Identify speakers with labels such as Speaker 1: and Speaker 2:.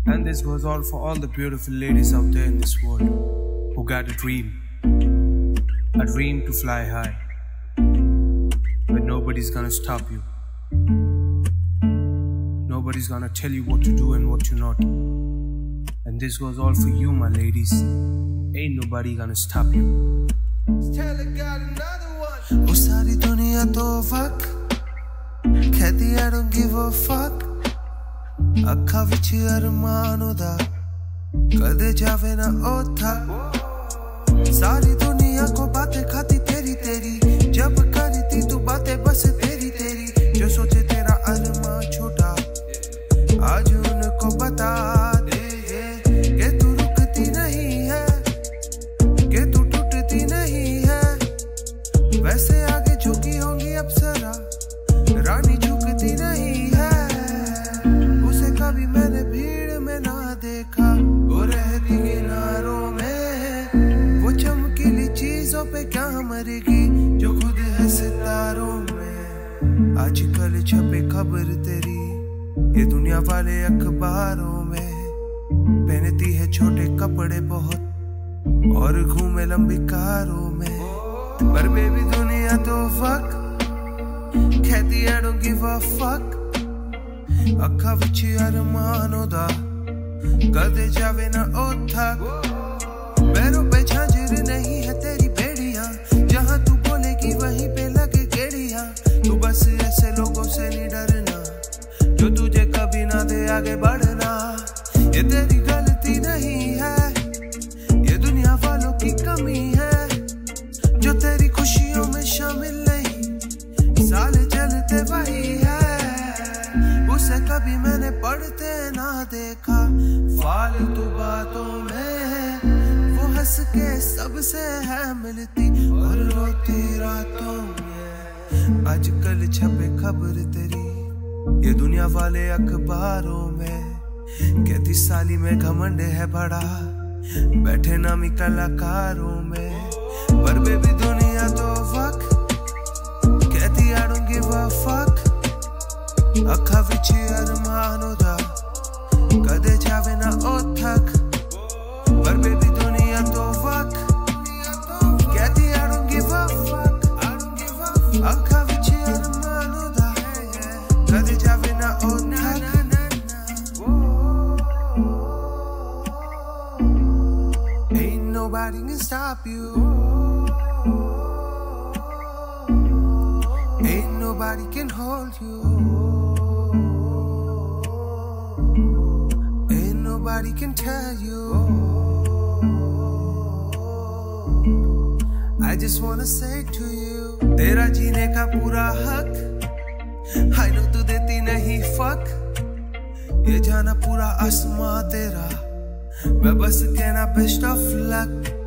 Speaker 1: And this goes all for all the beautiful ladies out there in this world who got a dream to fly high, but nobody's gonna stop you. Nobody's gonna tell you what to do and what to not. And this goes all for you, my ladies. Ain't nobody gonna stop you. Tell the God another one.
Speaker 2: Oh, सारी दुनिया तो वक कहती I don't give a fuck. अखा विच अरमान उदा कदे जावे ना ओथा. सारी दुनिया को बातें खाती तेरी तेरी, जब करती तू बातें बस तेरी तेरी. जो सोचे तेरा अरमान छोटा आज उनको बता दे कि तू रुकती नहीं है, कि तू टूटती नहीं है. वैसे आगे झुकी होंगी अप्सरा, रानी झुकती नहीं है. उसे कभी मैंने भीड़ में ना देखा, वो रहती किनारों में. वो चमकीली चीजों पे क्या मरेगी जो खुद है सितारों में. आजकल छपे खबर तेरी ये दुनिया वाले अखबारों में. पहनती है छोटे कपड़े बहुत और घूमे लंबी कारों में. पर बेबी दुनिया तो फक कहती I don't give a fuck. अखा विच अरमानों दा कदे जावे ना ओथा. पैरों पे झांझर नहीं है तेरी बेड़ियां, जहां तू बोलेगी वहीं पे लगे गेड़ियां. तू बस ऐसे लोगों से नहीं डरना जो तुझे कभी ना दे आगे बढ़ना. ये तेरी गलती नहीं है, ये दुनिया वालों की कमी है जो तेरी खुशियों में शामिल नहीं. साले चलते वही है, उसे कभी मैंने पढ़ते ना देखा. फालतू बातों में वो हंस के सबसे है मिलती और रोती रातों में. आजकल छपे खबर तेरी ये दुनिया वाले अखबारों में. कहती साली में घमंड है बड़ा, बैठे नामी कलाकारों में. पर बेबी दुनिया तो वक कहती I don't give a fuck. अखा विच अरमानों दा कदे जावे ना ओथक. पर बेबी दुनिया तो वक कहती I don't give a fuck. अखा विच अरमानों दा कदे जावे ना ओथक. Ain't nobody can stop you. Ain't nobody can hold you. Ain't nobody can tell you. I just wanna say to you, तेरा जीने का पूरा हक. I know तू देती नहीं fuck. ये जाना पूरा आसमां तेरा, मैं बस कहना best of luck.